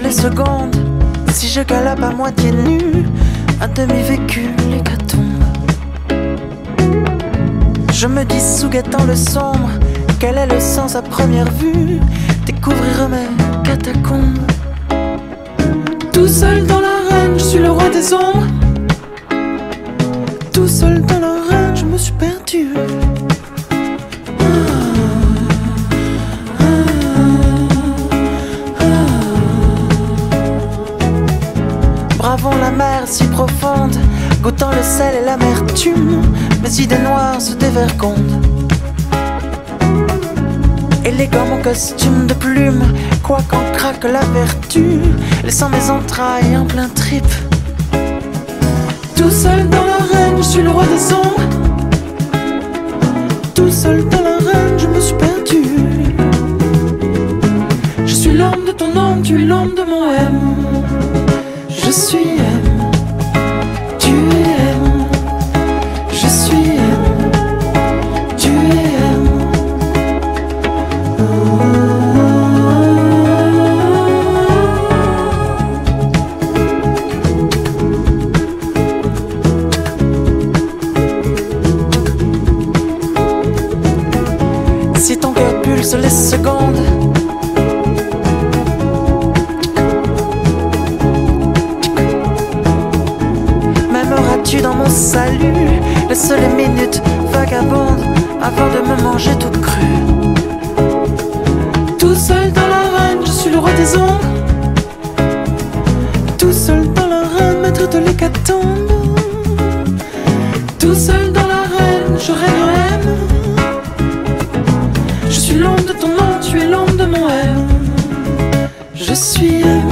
les secondes. Si je galope à moitié nu, à demi vécu l'hécatombe. Je me dis sous guettant le sombre, quel est le sens à première vue? Découvrir mes catacombes. Tout seul dans l'arène, je suis le roi des ombres. Tout seul dans l'arène, je me suis perdu. Bravons la mer si profonde, goûtant le sel et l'amertume, mes idées noires se dévergondent. Élégant mon costume de plume, quoi qu'en craque la vertu, laissant mes entrailles en plein trip. Tout seul dans l'arène, je suis le roi des ombres. Tout seul dans l'arène, je me suis perdu. Je suis l'homme de ton ombre, tu es l'homme de mon M. Je suis M, tu es M. Je suis M, tu es M. Si ton cœur pulse les secondes, m'aimeras-tu dans mon salut? Laisse les minutes vagabondes avant de me manger tout cru. Tout seul dans l'arène, je suis le roi des ombres. Tout seul dans l'arène, maître de l'hécatombe. Tout seul dans l'arène, je règne en M. Je suis l'ombre de ton nom, tu es l'ombre de mon M. Je suis M.